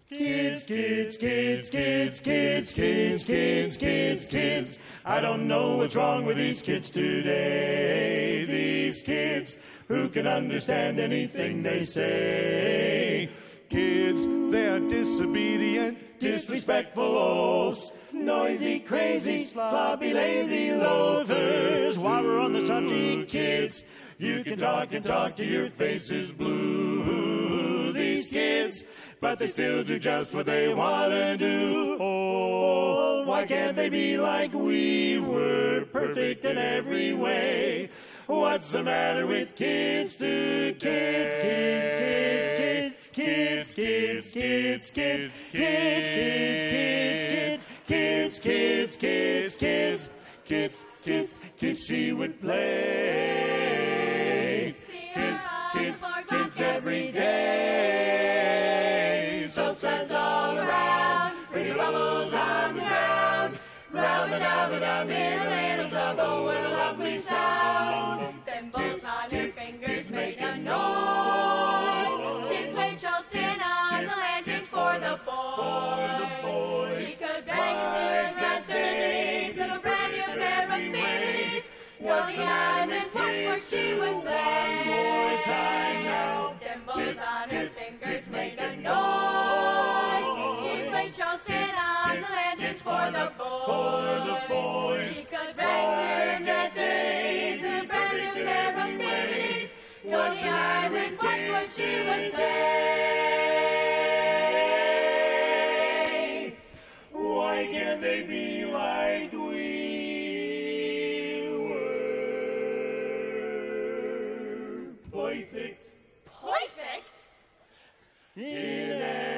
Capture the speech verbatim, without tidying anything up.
Kids, kids, kids, kids, kids, kids, kids, kids, kids. I don't know what's wrong with these kids today. These kids who can understand anything they say. Kids, they're disobedient, disrespectful oafs, noisy, crazy, sloppy, lazy loafers. While we're on the subject, kids, you can talk and talk till your face is blue. These kids, but they still do just what they want to do. Oh, why can't they be like we were, perfect in every way? What's the matter with kids to kids, kids, kids, kids, kids, kids, kids, kids, kids, kids, kids, kids, kids, kids, kids, kids, kids, she would play. Kids, kids, kids every day. Soap suds all around, pretty bubbles on the ground. Rub a dub a dub in a little tub, oh what a lovely sound. Then bolts on her fingers make a noise. She played Charleston on the landing for the boys. She could bang into her red thirties of a brand new pair of bibbities. Go the island once more she would play. Then bolts on her fingers make a noise. She played Charleston on the landing for the boys. She could bang to her red thirties of a brand new pair of bibbities. Go the island once more she would play. Why can't they be like we were? Perfect. Perfect? In